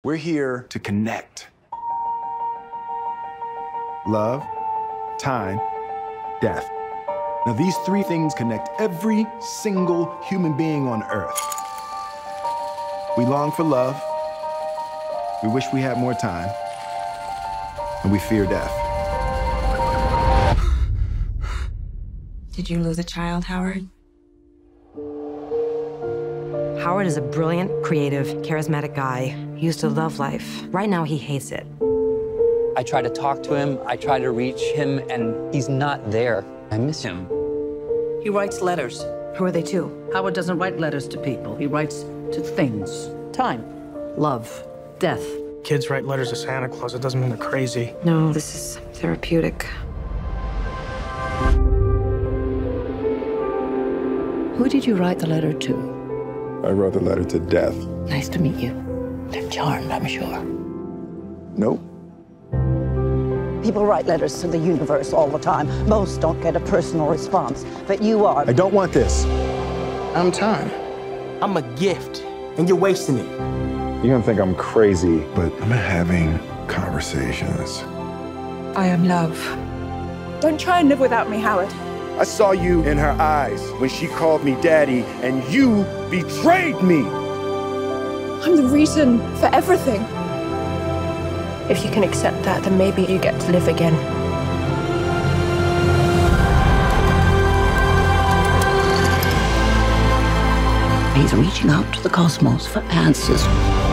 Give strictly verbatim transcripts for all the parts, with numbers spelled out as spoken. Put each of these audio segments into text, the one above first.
We're here to connect. Love, time, death. Now, these three things connect every single human being on Earth. We long for love, we wish we had more time, and we fear death. Did you lose a child, Howard? Howard is a brilliant, creative, charismatic guy. He used to love life. Right now, he hates it. I try to talk to him, I try to reach him, and he's not there. I miss him. He writes letters. Who are they to? Howard doesn't write letters to people. He writes to things. Time, love, death. Kids write letters to Santa Claus. It doesn't mean they're crazy. No, this is therapeutic. Who did you write the letter to? I wrote the letter to death. Nice to meet you. They're charmed, I'm sure. Nope. People write letters to the universe all the time. Most don't get a personal response, but you are. I don't want this. I'm time. I'm a gift, and you're wasting it. You're gonna think I'm crazy, but I'm having conversations. I am love. Don't try and live without me, Howard. I saw you in her eyes when she called me daddy, and you betrayed me. I'm the reason for everything. If you can accept that, then maybe you get to live again. He's reaching out to the cosmos for answers.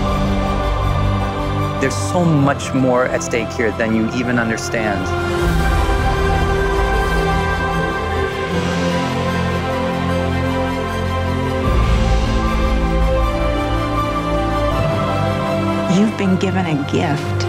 There's so much more at stake here than you even understand. You've been given a gift.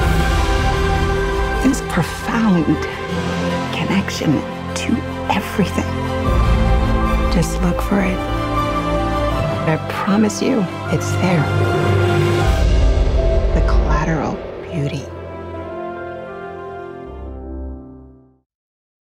This profound connection to everything. Just look for it. I promise you, it's there. The collateral beauty.